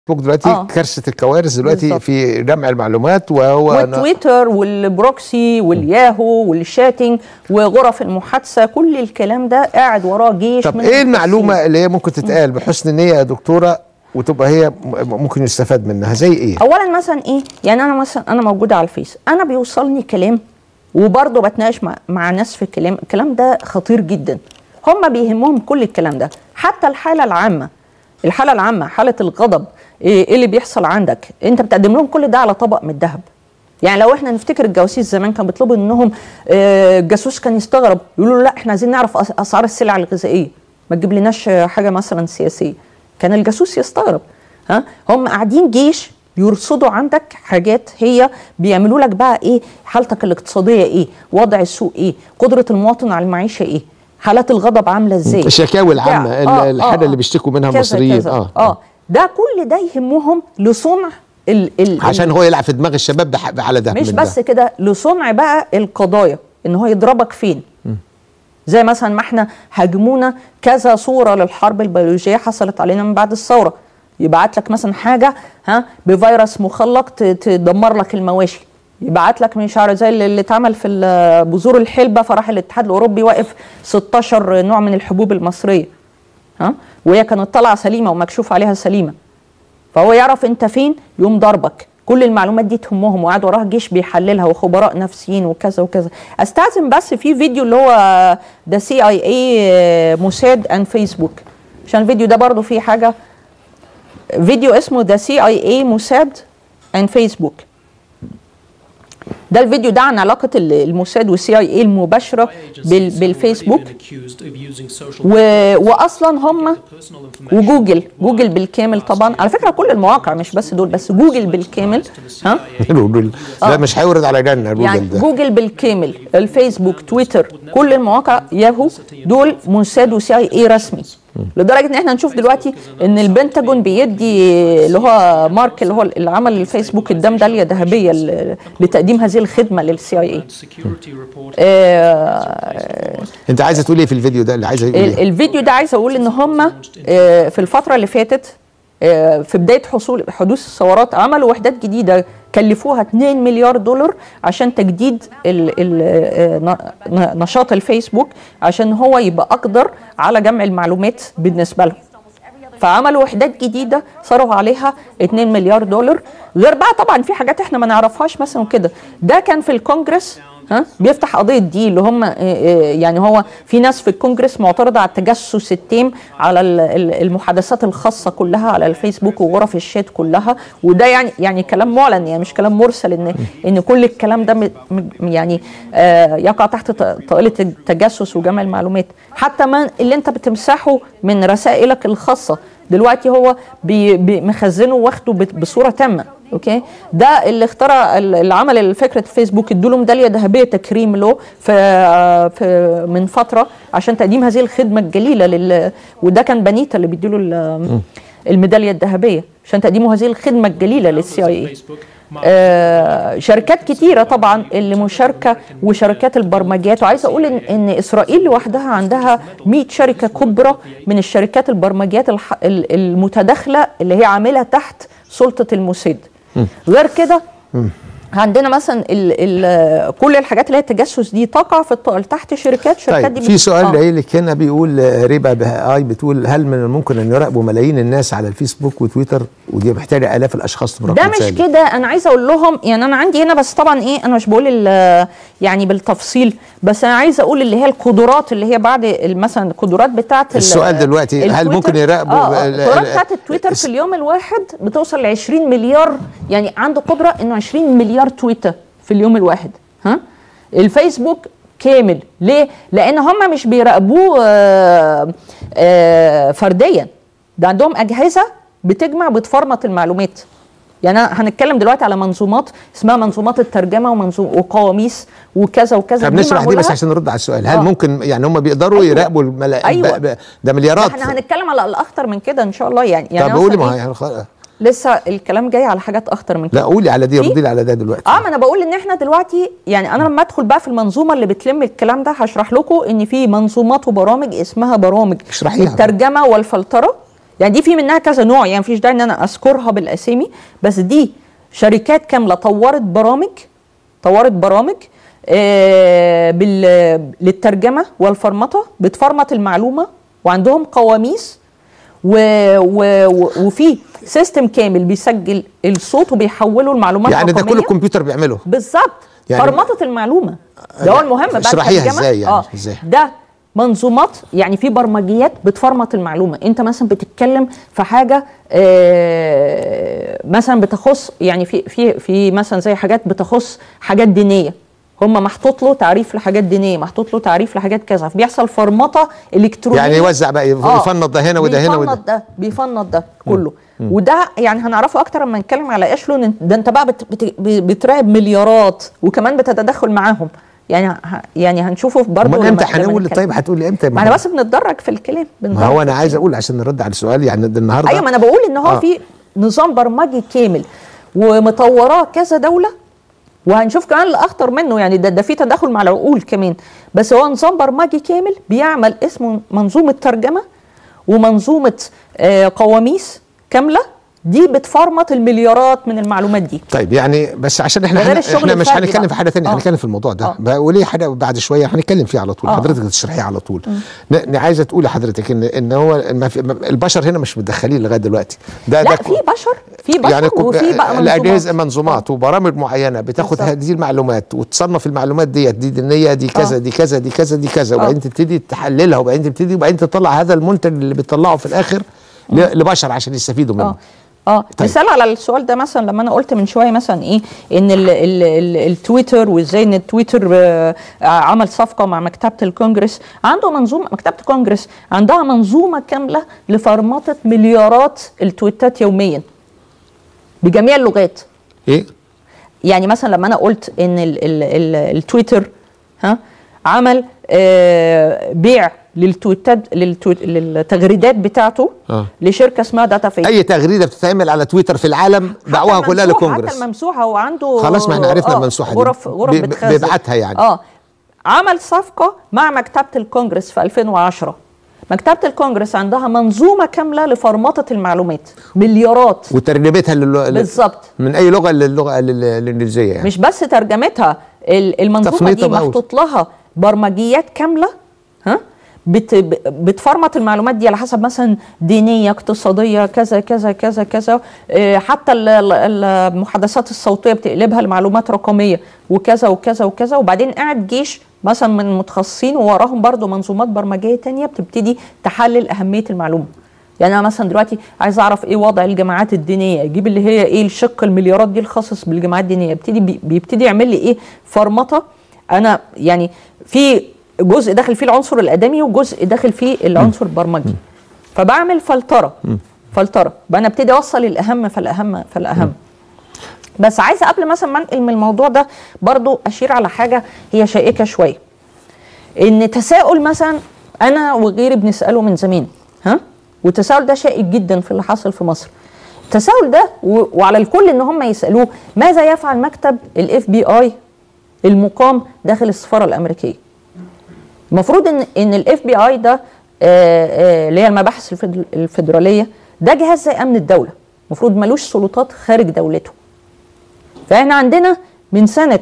دلوقتي كارثه الكوارث دلوقتي بالزبط. في جمع المعلومات والتويتر والبروكسي والياهو والشاتنج وغرف المحادثه، كل الكلام ده قاعد وراه جيش. طب ايه المعلومه اللي هي ممكن تتقال بحسن النيه يا دكتوره وتبقى هي ممكن يستفاد منها زي ايه؟ اولا مثلا ايه، يعني انا مثلا انا موجوده على الفيس، انا بيوصلني كلام وبرضه بتناقش مع ناس في الكلام ده خطير جدا. هم بيهمهم كل الكلام ده، حتى الحاله العامه، حاله الغضب، ايه اللي بيحصل عندك، انت بتقدم لهم كل ده على طبق من الذهب. يعني لو احنا نفتكر الجواسيس زمان كانوا بيطلبوا انهم الجاسوس كان يستغرب، يقولوا له لا احنا عايزين نعرف اسعار السلع الغذائيه، ما تجيب لناش حاجه مثلا سياسيه. كان الجاسوس يستغرب. هم قاعدين جيش يرصدوا عندك حاجات هي بيعملوا لك بقى ايه، حالتك الاقتصاديه ايه، وضع السوق ايه، قدره المواطن على المعيشه ايه، حالات الغضب عامله ازاي، الشكاوي العامه الحاجه اللي بيشتكوا منها المصريين. ده كل ده يهمهم لصنع عشان هو يلعب في دماغ الشباب على ده، مش بس كده، لصنع بقى القضايا ان هو يضربك فين. زي مثلا ما احنا هاجمونا كذا صوره للحرب البيولوجيه حصلت علينا من بعد الثوره، يبعت لك مثلا حاجه بفيروس مخلق تدمر لك المواشي، يبعت لك مش عارف زي اللي اتعمل في بذور الحلبه، فراح الاتحاد الاوروبي واقف 16 نوع من الحبوب المصريه وهي كانت طالعه سليمه ومكشوف عليها سليمه، فهو يعرف انت فين يقوم ضربك. كل المعلومات دي تهمهم وقعد وراه جيش بيحللها وخبراء نفسيين وكذا وكذا. استاذن بس في فيديو اللي هو ده CIA موساد اند فيسبوك، عشان الفيديو ده برضو فيه حاجه، فيديو اسمه ده CIA موساد اند فيسبوك. ده الفيديو ده عن علاقة الموساد والCIA المباشرة بالفيسبوك، وأصلا هم وجوجل بالكامل طبعا، على فكرة كل المواقع مش بس دول، بس جوجل بالكامل. لا مش هيورد على جنة يعني جوجل بالكامل، الفيسبوك، تويتر، كل المواقع، ياهو، دول موساد وCIA رسمي. لدرجه ان احنا نشوف دلوقتي ان البنتاجون بيدي اللي هو مارك اللي هو اللي عمل الفيسبوك اداه ميداليه ذهبيه لتقديم هذه الخدمه للCIA. انت عايزه تقول ايه في الفيديو ده؟ اللي عايزه يقول ايه؟ الفيديو ده عايزه اقول ان هم في الفتره اللي فاتت في بدايه حدوث الثورات عملوا وحدات جديده كلفوها 2 مليار دولار عشان تجديد نشاط الفيسبوك، عشان هو يبقى أقدر على جمع المعلومات بالنسبة لهم. فعملوا وحدات جديدة صرفوا عليها 2 مليار دولار، غير بقى طبعا في حاجات احنا ما نعرفهاش مثلا وكده. ده كان في الكونجرس بيفتح قضية دي اللي هم يعني هو في ناس في الكونجرس معترضة على التجسس التام على المحادثات الخاصة كلها على الفيسبوك وغرف الشات كلها، وده يعني كلام معلن، يعني مش كلام مرسل ان كل الكلام ده يعني يقع تحت طائلة التجسس وجمع المعلومات. حتى ما اللي انت بتمسحه من رسائلك الخاصة دلوقتي هو مخزنه واخده بصورة تامة. اوكي، ده اللي اخترع اللي عمل فكره الفيسبوك ادوا له ميداليه ذهبيه تكريم له في من فتره عشان تقديم هذه الخدمه الجليله وده كان بنيتا اللي بيدوا له الميداليه الذهبيه عشان تقديمه هذه الخدمه الجليله للCIA. شركات كتيره طبعا اللي مشاركه وشركات البرمجيات، وعايزه اقول ان اسرائيل لوحدها عندها 100 شركه كبرى من الشركات البرمجيات المتداخله اللي هي عامله تحت سلطه الموساد. غير كده عندنا مثلا كل الحاجات اللي هي التجسس دي تقع في تحت شركات طيب دي. في سؤال جاي لك هنا بيقول ريبا بهاي بتقول هل من الممكن ان يراقبوا ملايين الناس على الفيسبوك وتويتر ودي محتاجه الاف الاشخاص؟ ده مش كده، انا عايزه اقول لهم يعني انا عندي هنا بس طبعا ايه انا مش بقول يعني بالتفصيل، بس انا عايزه اقول اللي هي القدرات اللي هي بعد مثلا القدرات بتاعه السؤال دلوقتي هل ممكن يراقبوا القدرات بتاعه التويتر في اليوم الواحد بتوصل ل 20 مليار، يعني عنده قدره انه 20 مليار تويتر في اليوم الواحد. الفيسبوك كامل ليه؟ لان هم مش بيراقبوه فرديا، ده عندهم اجهزه بتجمع بتفرمط المعلومات. يعني هنتكلم دلوقتي على منظومات اسمها منظومات الترجمه وقواميس وكذا وكذا. طب نشرح دي بس عشان نرد على السؤال. هل ممكن يعني هم بيقدروا يراقبوا ده مليارات؟ احنا هنتكلم على الاخطر من كده ان شاء الله. يعني طب قولي ما يعني لسه الكلام جاي على حاجات اخطر من كده. لا قولي على دي، ردي لي على ده دلوقتي. ما انا بقول ان احنا دلوقتي يعني انا لما ادخل بقى في المنظومه اللي بتلم الكلام ده هشرح لكم ان في منظومات وبرامج اسمها برامج الترجمه والفلتره. يعني دي في منها كذا نوع، يعني مفيش داعي ان انا اذكرها بالاسامي، بس دي شركات كامله طورت برامج للترجمه والفرمطه، بتفرمط المعلومه، وعندهم قواميس وفي سيستم كامل بيسجل الصوت وبيحوله المعلومات يعني ده كل الكمبيوتر بيعمله بالظبط. يعني فرمطه المعلومه ده هو المهم بقى. اشرحيها ازاي يعني؟ ازاي ده منظومات، يعني في برمجيات بتفرمط المعلومه. انت مثلا بتتكلم في حاجه مثلا بتخص، يعني في مثلا زي حاجات بتخص حاجات دينيه، هم محطوط له تعريف لحاجات دينيه، محطوط له تعريف لحاجات كذا، فبيحصل فرمطه الكترونيه، يعني يوزع بقى، يفنط ده هنا وده هنا وده، بيفنط ده كله. وده يعني هنعرفه اكتر لما نتكلم على ايشلون. ده انت بقى بتراقب مليارات وكمان بتتدخل معاهم، يعني هنشوفه برضه. امال امتى هنقول؟ طيب هتقولي امتى؟ ما انا بس بنتدرج في الكلام. ما هو انا عايز اقول عشان نرد على السؤال، يعني النهارده ايوه، ما انا بقول ان هو في نظام برمجي كامل ومطوراه كذا دوله، وهنشوف كمان الاخطر منه، يعني ده في تدخل مع العقول كمان، بس هو نظام برمجي كامل بيعمل اسمه منظومه ترجمه ومنظومه قواميس كامله، دي بتفرمط المليارات من المعلومات دي. طيب يعني بس عشان احنا مش هنتكلم في حاجه ثانيه، هنتكلم في الموضوع ده وليه حاجه بعد شويه هنتكلم فيه على طول. حضرتك تشرحيه على طول. عايزه تقولي حضرتك ان هو البشر هنا مش متدخلين لغايه دلوقتي. لا، في بشر يعني وفي بقى الاجهزه منظومات وبرامج معينه بتاخد هذه المعلومات وتصنف المعلومات دي دينيه، دي كذا دي كذا دي كذا دي كذا، وبعدين تبتدي تحللها، وبعدين تطلع هذا المنتج اللي بتطلعه في الاخر لبشر عشان يستفيدوا منه. طيب. مثال على السؤال ده، مثلا لما انا قلت من شويه مثلا ايه ان التويتر، وازاي ان التويتر عمل صفقه مع مكتبه الكونجرس. عنده منظومه، مكتبه الكونجرس عندها منظومه كامله لفرمطه مليارات التويتات يوميا بجميع اللغات. ايه يعني مثلا لما انا قلت ان التويتر عمل بيع للتغريدات بتاعته لشركه اسمها داتا فيس. اي تغريده بتتعمل على تويتر في العالم باعوها كلها للكونجرس. حتى الممسوحه، وعنده خلاص ما احنا عرفنا الممسوحه دي غرف بيبعتها يعني. عمل صفقه مع مكتبه الكونجرس في 2010. مكتبه الكونجرس عندها منظومه كامله لفرمطه المعلومات، مليارات، وترجمتها بالظبط من اي لغه للغه الانجليزيه. يعني مش بس ترجمتها، المنظومه دي محطوط لها برمجيات كامله بتفرمط المعلومات دي على حسب مثلا دينيه، اقتصاديه، كذا كذا كذا كذا، حتى المحادثات الصوتيه بتقلبها لمعلومات رقميه، وكذا وكذا وكذا. وبعدين قاعد جيش مثلا من المتخصصين ووراهم برضو منظومات برمجيه تانية بتبتدي تحلل اهميه المعلومه. يعني انا مثلا دلوقتي عايز اعرف ايه وضع الجماعات الدينيه، اجيب اللي هي ايه الشق المليارات دي الخاص بالجماعات الدينيه، بيبتدي يعمل لي ايه فرمطه. انا يعني في جزء داخل فيه العنصر الادمي وجزء داخل فيه العنصر البرمجي، فبعمل فلتره بقى، انا ابتدي اوصل الاهم فالاهم. بس عايزه قبل مثلا ما انقل من الموضوع ده برضو اشير على حاجه هي شائكه شويه، ان تساؤل مثلا انا وغيري بنساله من زمان، والتساؤل ده شائك جدا في اللي حصل في مصر. التساؤل ده وعلى الكل ان هم يسالوه، ماذا يفعل مكتب FBI المقام داخل السفاره الامريكيه؟ المفروض ان FBI ده اللي هي المباحث الفيدراليه، ده جهاز زي امن الدوله، المفروض ملوش سلطات خارج دولته. فاحنا عندنا من سنه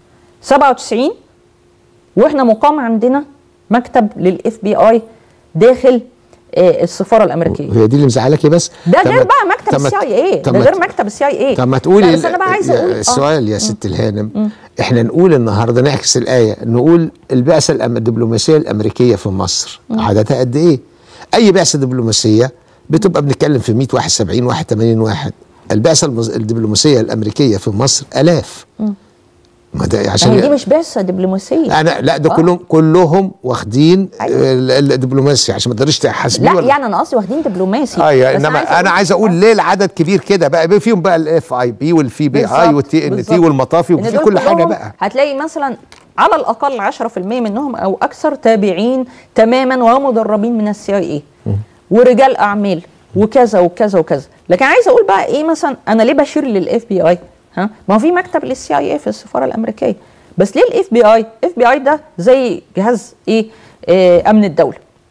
97 واحنا مقام عندنا مكتب للFBI داخل السفاره الامريكيه. هي دي اللي مزعلاكي؟ بس ده غير بقى مكتب CIA، ده غير مكتب CIA. طب ما تقولي السؤال يا ست الهانم. احنا نقول النهارده نعكس الايه، نقول البعثه الدبلوماسيه الامريكيه في مصر عددها قد ايه؟ اي بعثه دبلوماسيه بتبقى بنتكلم في 100 واحد، 70 واحد، 80 واحد. البعثه الدبلوماسيه الامريكيه في مصر الاف. ما ده عشان دي مش بعثه دبلوماسيه. لا ده كلهم واخدين الدبلوماسي عشان ما تقدريش تحاسبيه. لا يعني انا قصدي واخدين دبلوماسي. انما انا عايز اقول ليه العدد كبير كده بقى، فيهم بقى الFIB والFBI والTNT والمطافي وفي كل حاجه بقى. هتلاقي مثلا على الاقل 10% منهم او اكثر تابعين تماما ومدربين من CIA ورجال اعمال وكذا وكذا وكذا. لكن عايز اقول بقى ايه مثلا، انا ليه بشير للFBI؟ ما هو في مكتب للCIA في السفاره الامريكيه، بس ليه الFBI ده زي جهاز امن الدوله.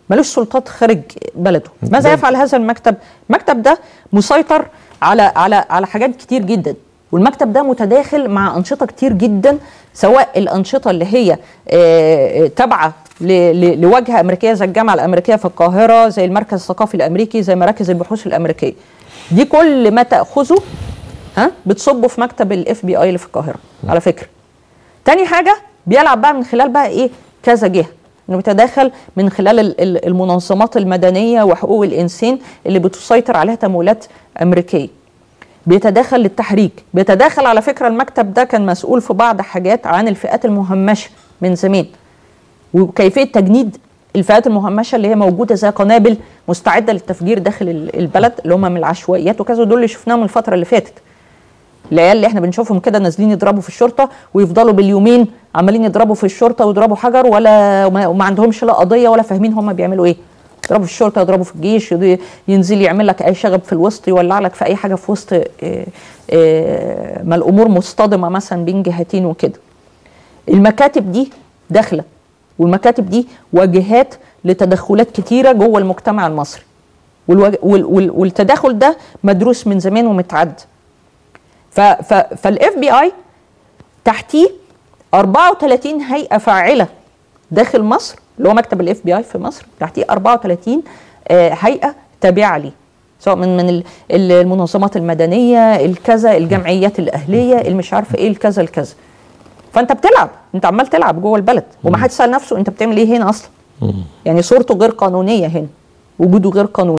ملوش سلطات خارج بلده. ماذا يفعل هذا المكتب؟ المكتب ده مسيطر على حاجات كتير جدا، والمكتب ده متداخل مع أنشطة كتير جدا، سواء الأنشطة اللي هي تابعة لواجهة أمريكية زي الجامعة الأمريكية في القاهرة، زي المركز الثقافي الأمريكي، زي مراكز البحوث الأمريكية. دي كل ما تأخذه بتصبه في مكتب الاف بي اي اللي في القاهرة على فكرة. تاني حاجة بيلعب بقى من خلال بقى ايه كذا جهة، انه بيتداخل من خلال المنظمات المدنية وحقوق الإنسان اللي بتسيطر عليها تمويلات أمريكية. بيتداخل للتحريك، بيتداخل على فكرة المكتب ده كان مسؤول في بعض حاجات عن الفئات المهمشة من زمان، وكيفية تجنيد الفئات المهمشة اللي هي موجودة زي قنابل مستعدة للتفجير داخل البلد، اللي هم من العشوائيات وكذا. دول اللي شفناهم الفترة اللي فاتت، العيال اللي احنا بنشوفهم كده نازلين يضربوا في الشرطة ويفضلوا باليومين عمالين يضربوا في الشرطة ويضربوا حجر، وما عندهمش لا قضية ولا فاهمين هم بيعملوا ايه. يضربوا في الشرطة، يضربوا في الجيش، ينزل يعمل لك اي شغب في الوسط، يولع لك في اي حاجة في وسط ما الامور مصطدمة مثلا بين جهتين وكده. المكاتب دي داخلة، والمكاتب دي واجهات لتدخلات كتيرة جوه المجتمع المصري، والتدخل ده مدروس من زمان ومتعد. فالاف بي اي تحتيه 34 هيئة فاعلة داخل مصر، اللي هو مكتب الاف بي اي في مصر تحتيه 34 هيئة تابعة ليه، سواء من المنظمات المدنية الكذا، الجمعيات الأهلية، المش عارفة ايه، الكذا الكذا. فانت بتلعب، انت عمال تلعب جوه البلد، وما حد سأل نفسه انت بتعمل ايه هنا اصلا. يعني صورته غير قانونية هنا، وجوده غير قانوني.